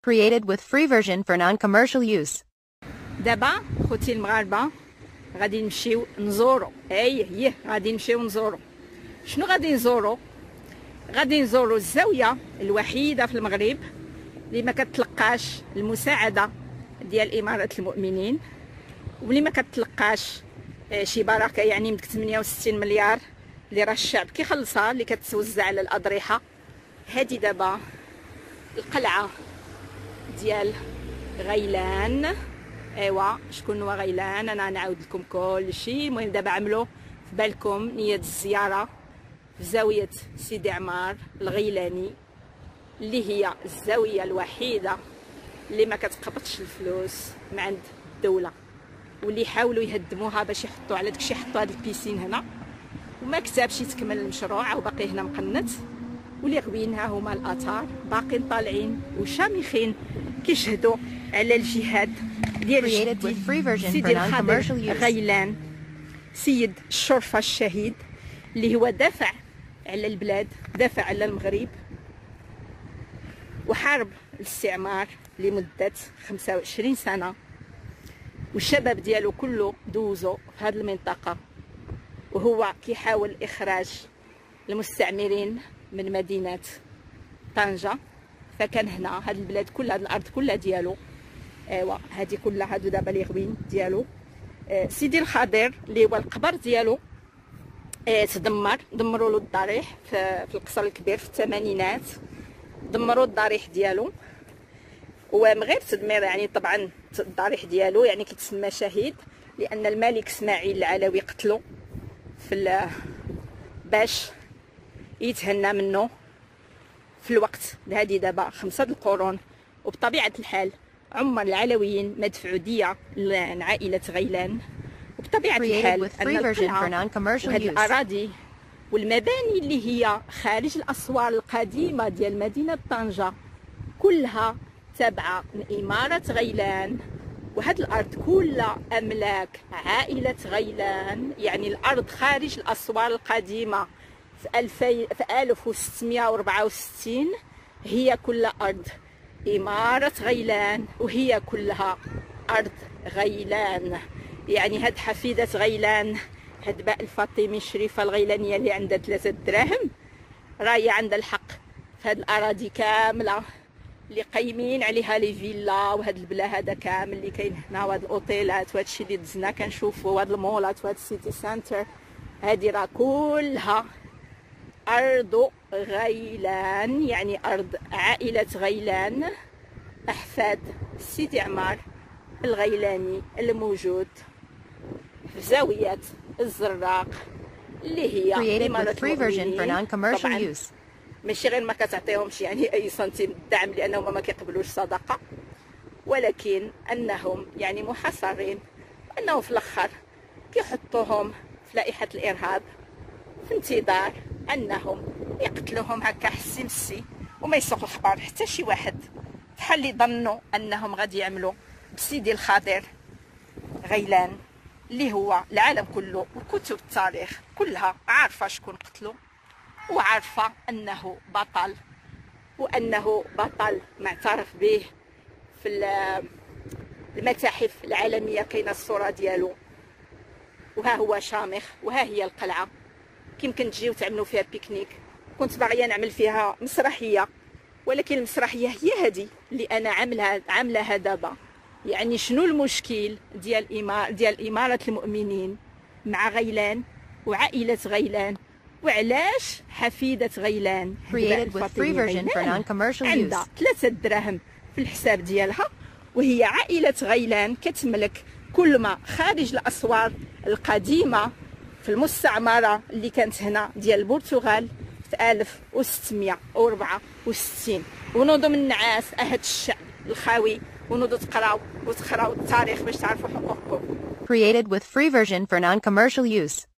Created with free version for non-commercial use. دابا خوتي المغاربه غادي نمشيو نزورو غادي نمشيو نزورو. شنو غادي نزورو؟ غادي نزورو الزاويه الوحيده في المغرب اللي ما كتلقاش المساعده ديال اماره المؤمنين، واللي ما كتلقاش شي بركه، يعني من 68 مليار اللي راه الشعب كيخلصها اللي كتوزع على الاضرحه. هذه دابا القلعه ديال غيلان. ايوا شكون هو غيلان؟ انا نعاود لكم كل شيء. المهم دابا عملوا في بالكم نيه الزياره في زاويه سيدي عمار الغيلاني، اللي هي الزاويه الوحيده اللي ما كتقبضش الفلوس من عند الدوله، واللي حاولوا يهدموها باش يحطوا على داكشي، حطوا هاد البيسين هنا وما كتبش يتكمل المشروع وباقي هنا مقنت. واللي غوين ها هما الاثار باقيين طالعين وشامخين كيشهدوا على الجهاد ديال سيدي الخضر غيلان، سيد الشرفه الشهيد اللي هو دافع على البلاد، دافع على المغرب، وحارب الاستعمار لمده 25 سنه، والشباب ديالو كله دوزو في هذه المنطقه، وهو كيحاول اخراج المستعمرين من مدينه طنجه. فكان هنا هاد البلاد كلها، هاد الارض كلها ديالو. ايوا هادي كلها هادو دابا لي غوين ديالو. سيدي الخضر اللي هو القبر ديالو دمروا له الضريح في القصر الكبير في الثمانينات، دمروا الضريح ديالو. ومن غير تدمير يعني طبعا الضريح ديالو يعني كيتسمى شهيد، لان الملك اسماعيل العلوي قتلو في باش يتهنى منه في الوقت هذه دابا 5 القرون. وبطبيعه الحال عمر العلويين ما دفعوا دية لعائله غيلان، وبطبيعه الحال ان القلعه وهذه الاراضي والمباني اللي هي خارج الاسوار القديمه ديال مدينه طنجه كلها تابعه لاماره غيلان. وهاد الارض كلها املاك عائله غيلان، يعني الارض خارج الاسوار القديمه في 1664 هي كلها ارض اماره غيلان، وهي كلها ارض غيلان. يعني هاد حفيده غيلان، هاد باء الفاطمي الشريفه الغيلانيه اللي عندها 3 دراهم، راهي عندها الحق في هاد الاراضي كامله اللي قايمين عليها لي فيلا، وهاد البلا هذا كامل اللي كاين هنا، وهاد الاوتيلات وهاد الشيء اللي دزنا كنشوفوا، وهاد المولات وهاد السيتي سنتر، هادي راه كلها ارض غيلان، يعني ارض عائله غيلان، احفاد سيدي عمار الغيلاني الموجود في زاويه الزراق اللي هي إمارة المؤمنين. طبعا ماشي غير ما كتعطيهمش يعني اي سنتيم دعم لانهم ما كيقبلوش صدقه، ولكن انهم يعني محاصرين، وانهم في الاخر كيحطوهم في لائحه الارهاب في انتظار انهم يقتلوهم هكا حسي مسي، وما يسوق الخبر حتى شي واحد، بحال اللي ظنوا انهم غادي يعملوا بسيدي الخضر غيلان اللي هو العالم كله وكتب التاريخ كلها عارفه شكون قتلو، وعارفه انه بطل، وانه بطل معترف به في المتاحف العالميه كاينه الصوره ديالو، وها هو شامخ، وها هي القلعه كيمكن تجيو تعملوا فيها بيكنيك. كنت باغيه نعمل فيها مسرحيه، ولكن المسرحيه هي هذه اللي انا عاملاها دابا. يعني شنو المشكل ديال اماره المؤمنين مع غيلان وعائله غيلان، وعلاش حفيده غيلان عندها 3 دراهم في الحساب ديالها، وهي عائله غيلان كتملك كل ما خارج الاسوار القديمه في المستعمره اللي كانت هنا ديال البرتغال في 1664. ونوضوا من النعاس هاد الشعب الخاوي، ونوضوا تقراو التاريخ باش تعرفوا حقوقكم. Created with free version for non-commercial use.